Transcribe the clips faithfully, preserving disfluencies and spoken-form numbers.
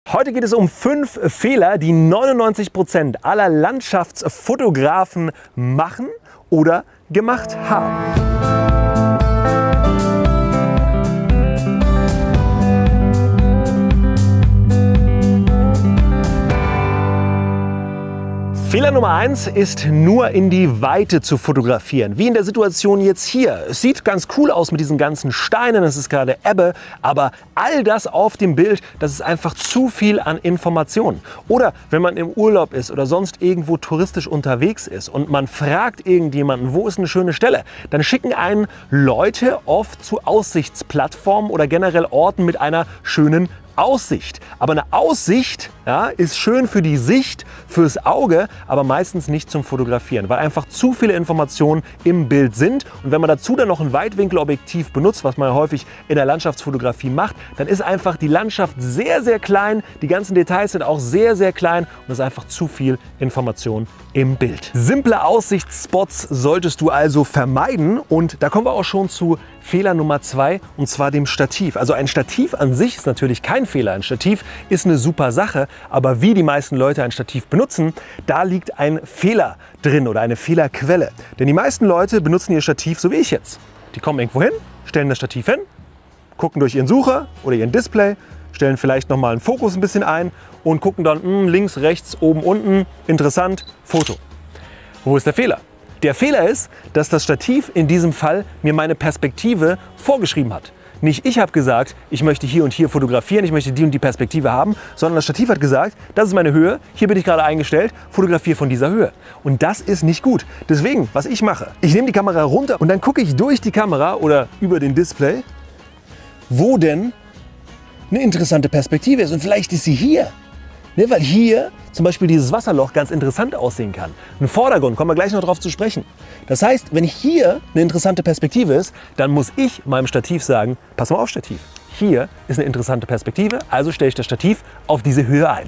Heute geht es um fünf Fehler, die neunundneunzig Prozent aller Landschaftsfotografen machen oder gemacht haben. Fehler Nummer eins ist, nur in die Weite zu fotografieren. Wie in der Situation jetzt hier. Es sieht ganz cool aus mit diesen ganzen Steinen, es ist gerade Ebbe, aber all das auf dem Bild, das ist einfach zu viel an Informationen. Oder wenn man im Urlaub ist oder sonst irgendwo touristisch unterwegs ist und man fragt irgendjemanden, wo ist eine schöne Stelle, dann schicken einen Leute oft zu Aussichtsplattformen oder generell Orten mit einer schönen Aussicht. Aber eine Aussicht, ja, ist schön für die Sicht, fürs Auge, aber meistens nicht zum Fotografieren, weil einfach zu viele Informationen im Bild sind. Und wenn man dazu dann noch ein Weitwinkelobjektiv benutzt, was man ja häufig in der Landschaftsfotografie macht, dann ist einfach die Landschaft sehr, sehr klein. Die ganzen Details sind auch sehr, sehr klein und es ist einfach zu viel Information im Bild. Simple Aussichtsspots solltest du also vermeiden. Und da kommen wir auch schon zu Fehler Nummer zwei, und zwar dem Stativ. Also ein Stativ an sich ist natürlich kein Fehler. Ein Stativ ist eine super Sache, aber wie die meisten Leute ein Stativ benutzen, da liegt ein Fehler drin oder eine Fehlerquelle. Denn die meisten Leute benutzen ihr Stativ so wie ich jetzt. Die kommen irgendwo hin, stellen das Stativ hin, gucken durch ihren Sucher oder ihren Display, stellen vielleicht nochmal einen Fokus ein bisschen ein und gucken dann mh, links, rechts, oben, unten, interessant, Foto. Wo ist der Fehler? Der Fehler ist, dass das Stativ in diesem Fall mir meine Perspektive vorgeschrieben hat. Nicht ich habe gesagt, ich möchte hier und hier fotografieren, ich möchte die und die Perspektive haben, sondern das Stativ hat gesagt, das ist meine Höhe, hier bin ich gerade eingestellt, fotografiere von dieser Höhe. Und das ist nicht gut. Deswegen, was ich mache, ich nehme die Kamera runter und dann gucke ich durch die Kamera oder über den Display, wo denn eine interessante Perspektive ist. Und vielleicht ist sie hier. Ne, weil hier zum Beispiel dieses Wasserloch ganz interessant aussehen kann. Ein Vordergrund, kommen wir gleich noch drauf zu sprechen. Das heißt, wenn hier eine interessante Perspektive ist, dann muss ich meinem Stativ sagen, pass mal auf Stativ, hier ist eine interessante Perspektive, also stelle ich das Stativ auf diese Höhe ein.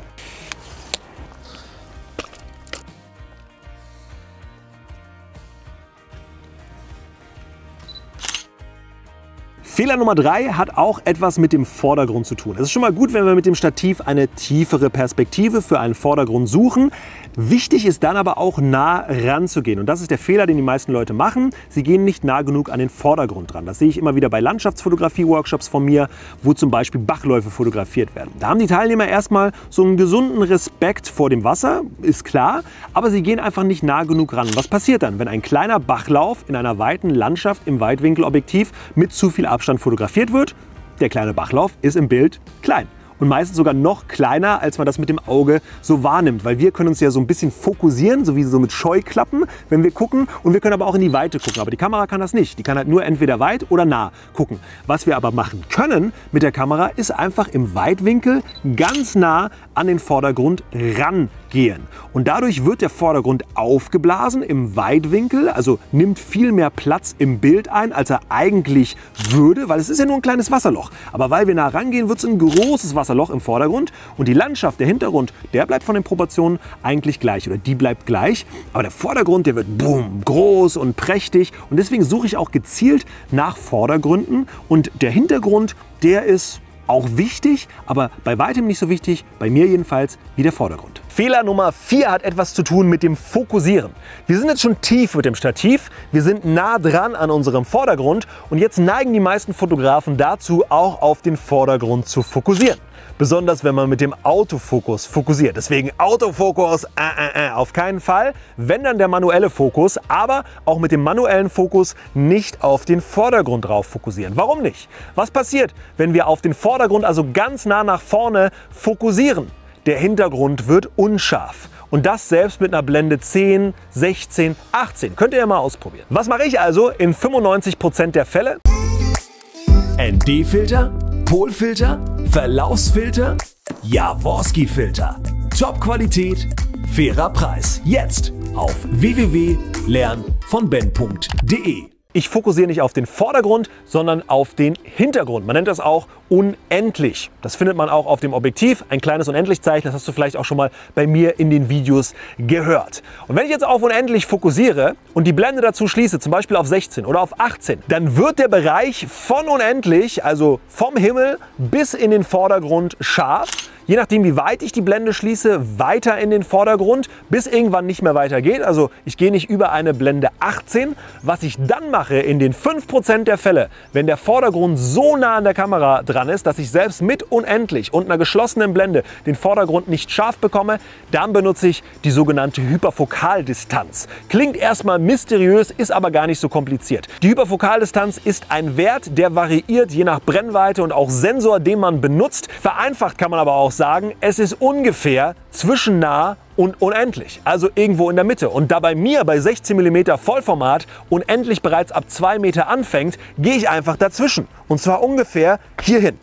Fehler Nummer drei hat auch etwas mit dem Vordergrund zu tun. Es ist schon mal gut, wenn wir mit dem Stativ eine tiefere Perspektive für einen Vordergrund suchen. Wichtig ist dann aber auch nah ranzugehen. Und das ist der Fehler, den die meisten Leute machen. Sie gehen nicht nah genug an den Vordergrund ran. Das sehe ich immer wieder bei Landschaftsfotografie-Workshops von mir, wo zum Beispiel Bachläufe fotografiert werden. Da haben die Teilnehmer erstmal so einen gesunden Respekt vor dem Wasser, ist klar, aber sie gehen einfach nicht nah genug ran. Was passiert dann, wenn ein kleiner Bachlauf in einer weiten Landschaft im Weitwinkelobjektiv mit zu viel Abstand fotografiert wird? Der kleine Bachlauf ist im Bild klein. Und meistens sogar noch kleiner, als man das mit dem Auge so wahrnimmt. Weil wir können uns ja so ein bisschen fokussieren, so wie so mit Scheuklappen, wenn wir gucken. Und wir können aber auch in die Weite gucken. Aber die Kamera kann das nicht. Die kann halt nur entweder weit oder nah gucken. Was wir aber machen können mit der Kamera, ist einfach im Weitwinkel ganz nah an den Vordergrund rangehen. Und dadurch wird der Vordergrund aufgeblasen im Weitwinkel, also nimmt viel mehr Platz im Bild ein, als er eigentlich würde, weil es ist ja nur ein kleines Wasserloch. Aber weil wir nah rangehen, wird es ein großes Wasserloch im Vordergrund und die Landschaft, der Hintergrund, der bleibt von den Proportionen eigentlich gleich oder die bleibt gleich. Aber der Vordergrund, der wird boom, groß und prächtig und deswegen suche ich auch gezielt nach Vordergründen und der Hintergrund, der ist auch wichtig, aber bei weitem nicht so wichtig, bei mir jedenfalls, wie der Vordergrund. Fehler Nummer vier hat etwas zu tun mit dem Fokussieren. Wir sind jetzt schon tief mit dem Stativ, wir sind nah dran an unserem Vordergrund und jetzt neigen die meisten Fotografen dazu, auch auf den Vordergrund zu fokussieren. Besonders wenn man mit dem Autofokus fokussiert. Deswegen Autofokus, äh, äh, äh, auf keinen Fall. Wenn dann der manuelle Fokus, aber auch mit dem manuellen Fokus nicht auf den Vordergrund drauf fokussieren. Warum nicht? Was passiert, wenn wir auf den Vordergrund, also ganz nah nach vorne, fokussieren? Der Hintergrund wird unscharf. Und das selbst mit einer Blende zehn, sechzehn, achtzehn. Könnt ihr ja mal ausprobieren. Was mache ich also in fünfundneunzig Prozent der Fälle? N D-Filter, Polfilter, Verlaufsfilter, Jaworski-Filter. Top-Qualität, fairer Preis. Jetzt auf w w w punkt lern von ben punkt de. Ich fokussiere nicht auf den Vordergrund, sondern auf den Hintergrund. Man nennt das auch unendlich. Das findet man auch auf dem Objektiv. Ein kleines Unendlichzeichen, das hast du vielleicht auch schon mal bei mir in den Videos gehört. Und wenn ich jetzt auf unendlich fokussiere und die Blende dazu schließe, zum Beispiel auf sechzehn oder auf achtzehn, dann wird der Bereich von unendlich, also vom Himmel bis in den Vordergrund scharf. je nachdem wie weit ich die Blende schließe, weiter in den Vordergrund, bis irgendwann nicht mehr weiter geht. Also ich gehe nicht über eine Blende achtzehn. Was ich dann mache in den fünf Prozent der Fälle, wenn der Vordergrund so nah an der Kamera dran ist, dass ich selbst mit unendlich und einer geschlossenen Blende den Vordergrund nicht scharf bekomme, dann benutze ich die sogenannte Hyperfokaldistanz. Klingt erstmal mysteriös, ist aber gar nicht so kompliziert. Die Hyperfokaldistanz ist ein Wert, der variiert je nach Brennweite und auch Sensor, den man benutzt. Vereinfacht kann man aber auch sagen, es ist ungefähr zwischen nah und unendlich, also irgendwo in der Mitte. Und da bei mir bei sechzehn Millimeter Vollformat unendlich bereits ab zwei Meter anfängt, gehe ich einfach dazwischen. Und zwar ungefähr hierhin,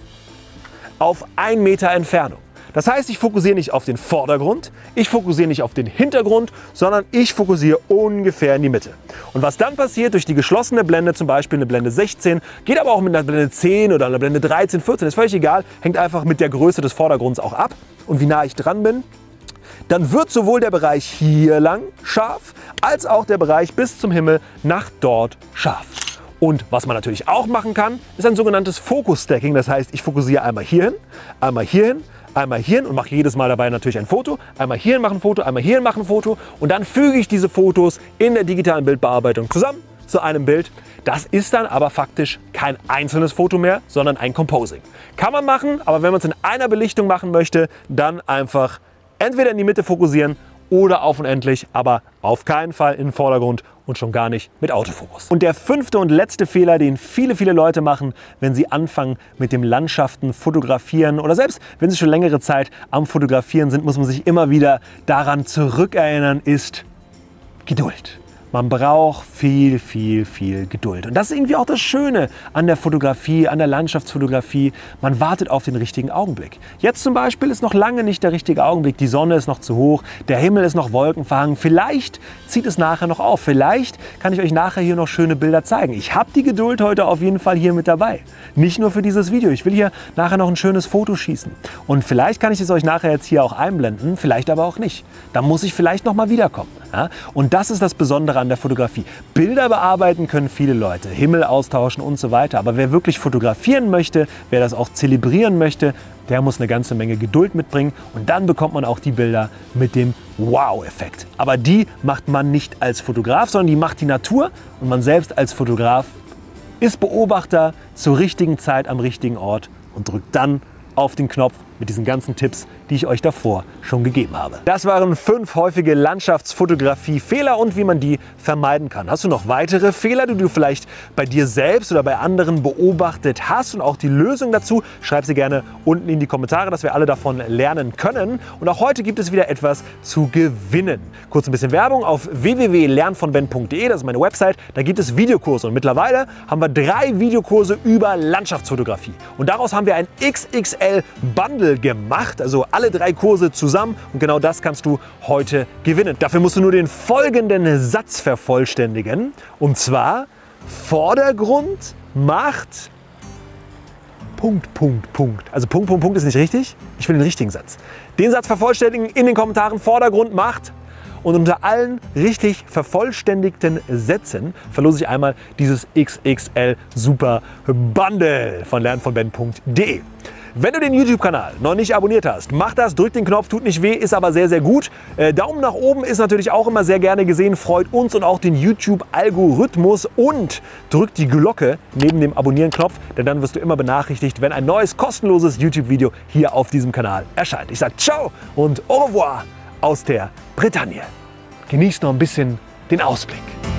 auf ein Meter Entfernung. Das heißt, ich fokussiere nicht auf den Vordergrund, ich fokussiere nicht auf den Hintergrund, sondern ich fokussiere ungefähr in die Mitte. Und was dann passiert durch die geschlossene Blende, zum Beispiel eine Blende sechzehn, geht aber auch mit einer Blende zehn oder einer Blende dreizehn, vierzehn, ist völlig egal, hängt einfach mit der Größe des Vordergrunds auch ab und wie nah ich dran bin. Dann wird sowohl der Bereich hier lang scharf, als auch der Bereich bis zum Himmel nach dort scharf. Und was man natürlich auch machen kann, ist ein sogenanntes Focus-Stacking. Das heißt, ich fokussiere einmal hierhin, einmal hierhin, einmal hierhin und mache jedes Mal dabei natürlich ein Foto. Einmal hierhin mache ein Foto, einmal hierhin mache ein Foto. Und dann füge ich diese Fotos in der digitalen Bildbearbeitung zusammen zu einem Bild. Das ist dann aber faktisch kein einzelnes Foto mehr, sondern ein Composing. Kann man machen, aber wenn man es in einer Belichtung machen möchte, dann einfach entweder in die Mitte fokussieren oder auf unendlich, aber auf keinen Fall in den Vordergrund und schon gar nicht mit Autofokus. Und der fünfte und letzte Fehler, den viele, viele Leute machen, wenn sie anfangen mit dem Landschaften fotografieren oder selbst wenn sie schon längere Zeit am Fotografieren sind, muss man sich immer wieder daran zurückerinnern, ist Geduld. Man braucht viel, viel, viel Geduld. Und das ist irgendwie auch das Schöne an der Fotografie, an der Landschaftsfotografie. Man wartet auf den richtigen Augenblick. Jetzt zum Beispiel ist noch lange nicht der richtige Augenblick. Die Sonne ist noch zu hoch, der Himmel ist noch wolkenverhangen. Vielleicht zieht es nachher noch auf. Vielleicht kann ich euch nachher hier noch schöne Bilder zeigen. Ich habe die Geduld heute auf jeden Fall hier mit dabei. Nicht nur für dieses Video. Ich will hier nachher noch ein schönes Foto schießen. Und vielleicht kann ich es euch nachher jetzt hier auch einblenden, vielleicht aber auch nicht. Da muss ich vielleicht noch mal wiederkommen. Ja? Und das ist das Besondere an der Fotografie. Bilder bearbeiten können viele Leute, Himmel austauschen und so weiter. Aber wer wirklich fotografieren möchte, wer das auch zelebrieren möchte, der muss eine ganze Menge Geduld mitbringen. Und dann bekommt man auch die Bilder mit dem Wow-Effekt. Aber die macht man nicht als Fotograf, sondern die macht die Natur. Und man selbst als Fotograf ist Beobachter zur richtigen Zeit am richtigen Ort und drückt dann auf den Knopf mit diesen ganzen Tipps, die ich euch davor schon gegeben habe. Das waren fünf häufige Landschaftsfotografie-Fehler und wie man die vermeiden kann. Hast du noch weitere Fehler, die du vielleicht bei dir selbst oder bei anderen beobachtet hast und auch die Lösung dazu? Schreib sie gerne unten in die Kommentare, dass wir alle davon lernen können. Und auch heute gibt es wieder etwas zu gewinnen. Kurz ein bisschen Werbung auf w w w punkt lern von ben punkt de, das ist meine Website. Da gibt es Videokurse und mittlerweile haben wir drei Videokurse über Landschaftsfotografie. Und daraus haben wir ein X X L Bundle gemacht, also alle drei Kurse zusammen und genau das kannst du heute gewinnen. Dafür musst du nur den folgenden Satz vervollständigen und zwar Vordergrund macht Punkt, Punkt, Punkt. Also Punkt, Punkt, Punkt ist nicht richtig. Ich will den richtigen Satz. Den Satz vervollständigen in den Kommentaren. Vordergrund macht. Und unter allen richtig vervollständigten Sätzen verlose ich einmal dieses X X L Super Bundle von lern von ben punkt de. Wenn du den YouTube-Kanal noch nicht abonniert hast, mach das, drück den Knopf, tut nicht weh, ist aber sehr, sehr gut. Äh, Daumen nach oben ist natürlich auch immer sehr gerne gesehen, freut uns und auch den YouTube-Algorithmus und drück die Glocke neben dem Abonnieren-Knopf, denn dann wirst du immer benachrichtigt, wenn ein neues kostenloses YouTube-Video hier auf diesem Kanal erscheint. Ich sage ciao und au revoir aus der Bretagne. Genießt noch ein bisschen den Ausblick.